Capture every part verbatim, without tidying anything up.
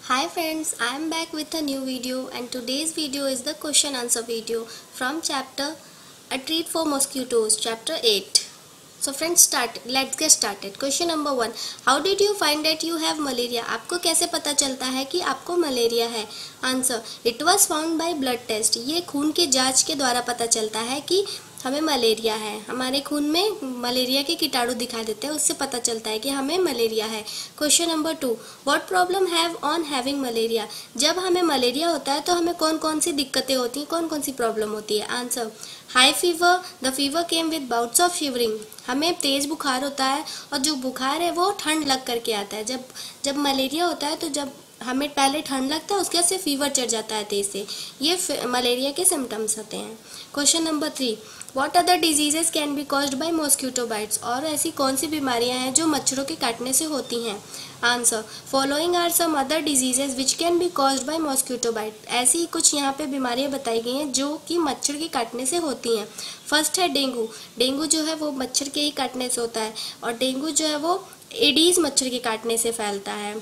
Hi friends, I am back with a new video and today's video is the question answer video from chapter A Treat for Mosquitoes, chapter eight. So friends, start. Let's get started. Question number one. How did you find that you have malaria? आपको कैसे पता चलता है कि आपको malaria है? Answer. It was found by blood test. ये खून के जांच के द्वारा पता चलता है कि हमें मलेरिया है. हमारे खून में मलेरिया के कीटाणु दिखाई देते हैं, उससे पता चलता है कि हमें मलेरिया है. Question number two. What problem have on having malaria? जब हमें मलेरिया होता है तो हमें कौन कौन सी दिक्कतें होती हैं, कौन कौन सी प्रॉब्लम होती है? Answer. High fever. The fever came with bouts of shivering. हमें तेज बुखार होता है और जो बुखार है वो ठंड लग करके आता है. जब जब मलेरिया होता है तो जब हमें पहले ठंड लगता है उसके बाद से फीवर चढ़ जाता है तेज से. ये मलेरिया के सिम्टम्स होते हैं. Question number three. What other diseases can be caused by mosquito bites? और ऐसी कौन सी बीमारियां हैं जो मच्छरों के काटने से होती हैं? Answer. Following are some other diseases which can be caused by mosquito bite. ऐसी कुछ यहाँ पे बीमारियां बताई गई हैं जो कि मच्छर के काटने से होती हैं. फर्स्ट है डेंगू. डेंगू जो है वो मच्छर के ही काटने से होता है और डेंगू जो है वो एडीज मच्छर के काटने से फैलता है.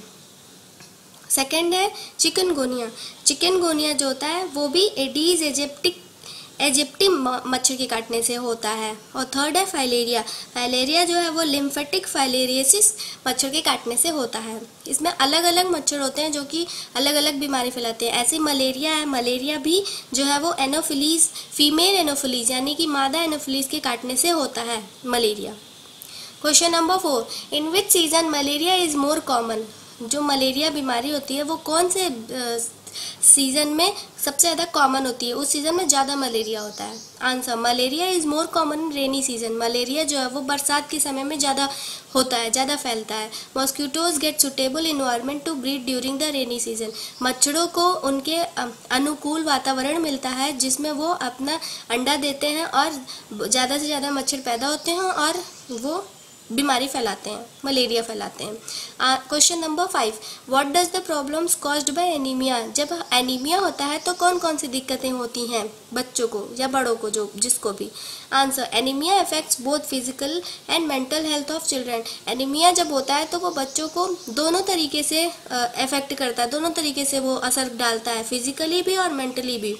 सेकेंड है चिकनगुनिया. चिकनगुनिया जो होता है वो भी एडीज एजिप्टिक एजिप्टी मच्छर के काटने से होता है. और थर्ड है फाइलेरिया. फाइलेरिया जो है वो लिम्फेटिक फाइलेरियसिस मच्छर के काटने से होता है. इसमें अलग अलग मच्छर होते हैं जो कि अलग अलग बीमारी फैलाते हैं. ऐसे मलेरिया है. मलेरिया भी जो है वो एनोफिलीज फीमेल एनोफिलीज यानी कि मादा एनोफिलीज के काटने से होता है malaria. Question number four. In which season malaria is more common? जो मलेरिया बीमारी होती है वो कौन से सीजन में सबसे ज़्यादा कॉमन होती है, उस सीज़न में ज़्यादा मलेरिया होता है? Answer. Malaria is more common in rainy season. Malaria जो है वो बरसात के समय में ज़्यादा होता है, ज़्यादा फैलता है. Mosquitoes get suitable environment to breed during the rainy season. मच्छरों को उनके अनुकूल वातावरण मिलता है जिसमें वो अपना अंडा देते हैं और ज़्यादा से ज़्यादा मच्छर पैदा होते हैं और वो बीमारी फैलाते हैं, मलेरिया फैलाते हैं. Question number five. What does the problems caused by anaemia? जब एनीमिया होता है तो कौन कौन सी दिक्कतें होती हैं बच्चों को या बड़ों को, जो जिसको भी? Answer. Anaemia affects both physical and mental health of children. Anaemia जब होता है तो वो बच्चों को दोनों तरीके से अफेक्ट करता है, दोनों तरीके से वो असर डालता है, फिजिकली भी और मेंटली भी,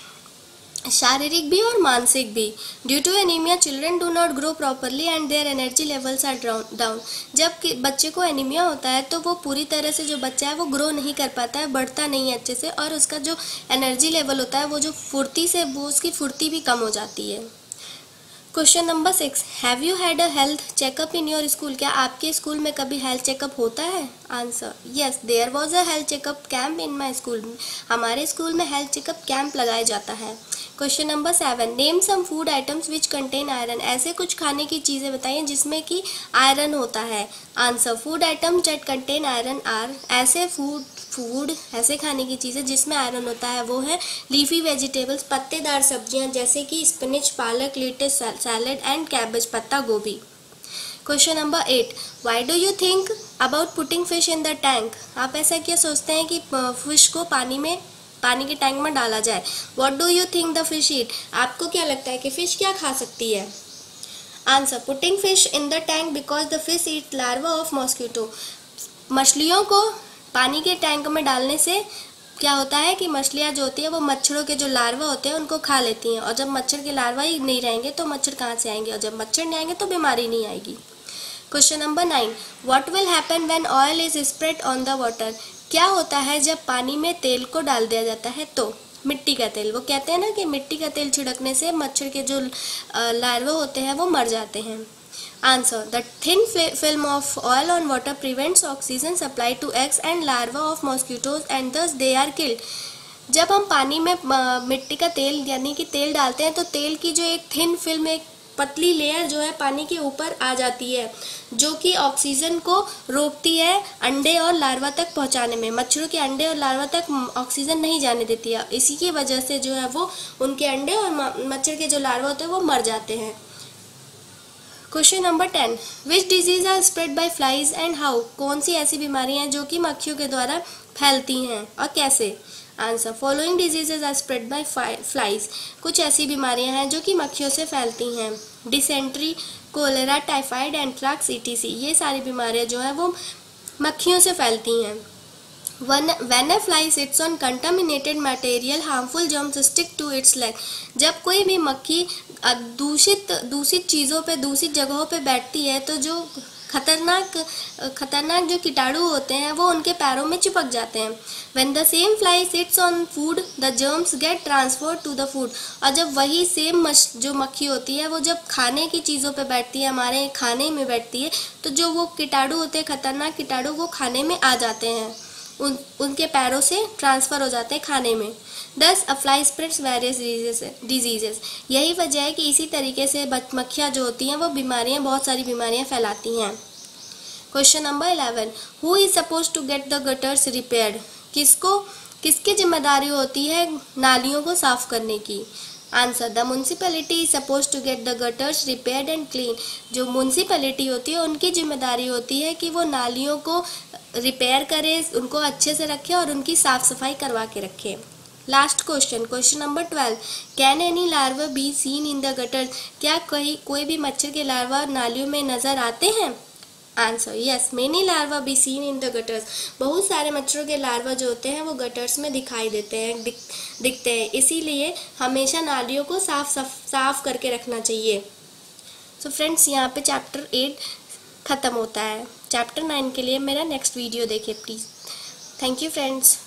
शारीरिक भी और मानसिक भी. Due to anaemia children do not grow properly and their energy levels are down. जब बच्चे को एनीमिया होता है तो वो पूरी तरह से जो बच्चा है वो ग्रो नहीं कर पाता है, बढ़ता नहीं है अच्छे से, और उसका जो एनर्जी लेवल होता है वो जो फुर्ती से वो उसकी फुर्ती भी कम हो जाती है. Question number six. Have you had a health checkup in your school? क्या आपके स्कूल में कभी हेल्थ चेकअप होता है? Answer. Yes, there was a health checkup camp in my school. हमारे स्कूल में हेल्थ चेकअप कैंप लगाया जाता है. Question number seven. Name some food items which contain iron. ऐसे कुछ खाने की चीज़ें बताइए जिसमें कि आयरन होता है. Answer. Food items that contain iron are. ऐसे फूड फूड ऐसे खाने की चीज़ें जिसमें आयरन होता है वो है लीफी वेजिटेबल्स, पत्तेदार सब्जियां जैसे कि स्पिनच, पालक, लेट्स, सैलड एंड कैबेज, पत्ता गोभी. Question number eight. Why do you think about putting fish in the tank? आप ऐसा क्या सोचते हैं कि फिश को पानी में पानी के टैंक में डाला जाए? What do you think the fish eat? आपको क्या लगता है कि फिश क्या खा सकती है? Answer. Putting fish in the tank because the fish eat larva of mosquito. मछलियों को पानी के टैंक में डालने से क्या होता है कि मछलियाँ जो होती है वो मच्छरों के जो लार्वा होते हैं उनको खा लेती हैं, और जब मच्छर के लार्वा ही नहीं रहेंगे तो मच्छर कहाँ से आएंगे, और जब मच्छर नहीं आएंगे तो बीमारी नहीं आएगी. Question number nine. What will happen when oil is spread on the water? क्या होता है जब पानी में तेल को डाल दिया जाता है तो? मिट्टी का तेल. वो कहते हैं ना कि मिट्टी का तेल छिड़कने से मच्छर के जो लार्वा होते हैं वो मर जाते हैं. Answer. The thin film of oil on water prevents oxygen supply to eggs and larva of mosquitoes and thus they are killed. जब हम पानी में मिट्टी का तेल यानी कि तेल डालते हैं तो तेल की जो एक थिन फिल्म, एक पतली लेयर जो है पानी के ऊपर आ जाती है जो कि ऑक्सीजन को रोकती है अंडे और लार्वा तक पहुंचाने में. मच्छरों के अंडे और लार्वा तक ऑक्सीजन नहीं जाने देती है, इसी की वजह से जो है वो उनके अंडे और मच्छर के जो लार्वा होते हैं वो मर जाते हैं. Question number ten. Which disease are spread by flies and how? कौन सी ऐसी बीमारियां हैं जो कि मक्खियों के द्वारा फैलती हैं और कैसे? Answer. Following diseases are spread by flies. कुछ ऐसी बीमारियां हैं जो कि मक्खियों से फैलती हैं. Dysentery, cholera, typhoid, anthrax, E T C. ये सारी बीमारियां जो हैं वो मक्खियों से फैलती हैं. When, when a fly sits on contaminated material, harmful germs stick to its leg. जब कोई भी मक्खी दूषित दूषित चीज़ों पे दूषित जगहों पे बैठती है तो जो खतरनाक खतरनाक जो कीटाणु होते हैं वो उनके पैरों में चिपक जाते हैं. When the same fly sits on food, the germs get transferred to the food. और जब वही सेम जो मक्खी होती है वो जब खाने की चीज़ों पे बैठती है, हमारे खाने में बैठती है, तो जो वो कीटाणु होते हैं, खतरनाक कीटाणु, वो खाने में आ जाते हैं, उन उनके पैरों से ट्रांसफ़र हो जाते हैं खाने में. Thus a fly spreads various diseases. यही वजह है कि इसी तरीके से मक्खियाँ जो होती हैं वो बीमारियाँ बहुत सारी बीमारियाँ फैलाती हैं. Question number eleven. Who is suppose to get the gutters repaired. किसको किसकी जिम्मेदारी होती है नालियों को साफ करने की. Answer. The municipality is suppose to get the gutters repaired and clean. जो म्यूनसिपैलिटी होती है उनकी जिम्मेदारी होती है कि वो नालियों को रिपेयर करे, उनको अच्छे से रखे और उनकी साफ़ सफाई करवा के रखे. Last question, question number twelve. Can any larva be seen in the gutter. क्या कोई कोई भी मच्छर के लार्वा नालियों में नज़र आते हैं. Answer. Yes, many larva be seen in the gutters. बहुत सारे मच्छरों के लार्वा जो होते हैं वो गटर्स में दिखाई देते हैं दिख, दिखते हैं. इसीलिए हमेशा नालियों को साफ साफ साफ करके रखना चाहिए. सो फ्रेंड्स, यहाँ पे चैप्टर एट ख़त्म होता है. चैप्टर नाइन के लिए मेरा नेक्स्ट वीडियो देखिए प्लीज़. Thank you friends.